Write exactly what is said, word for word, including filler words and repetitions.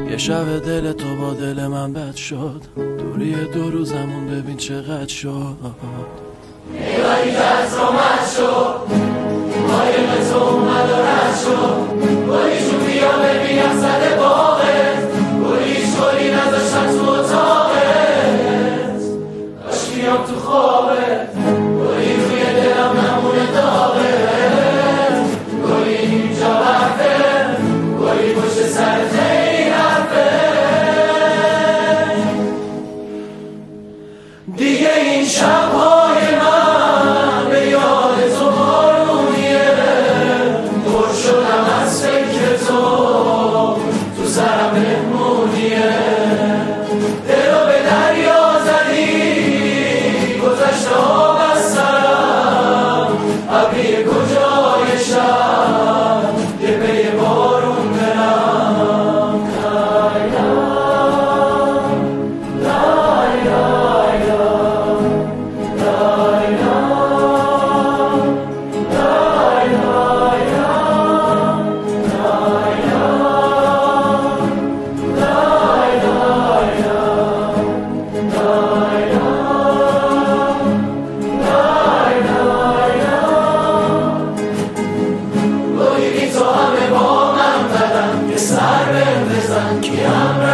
یه شب دل تو با دل من بد شد، دوری دو روزمون ببین چقدر شد. نگاهی که از رو مد شد، قایق تو اومد و رد شد. گلیشو بیا ببینم زده باغت، گلیش گلی نذاشتن تو اتاقت. کاش بیام تو خوابت، گلی روی دلم نمونه داغت. گلی اینجا برفه، گلی پشت سرت این حرفه. دیگه این شب‌های من به یاد تو بارونیه. پر شدم از فکر تو، تو سرم مهمونیه. دلو به دریا زدی، گذشته آب از سرم. ابری کجای شب، یه پی بارون برم. سر بهم بزن کیم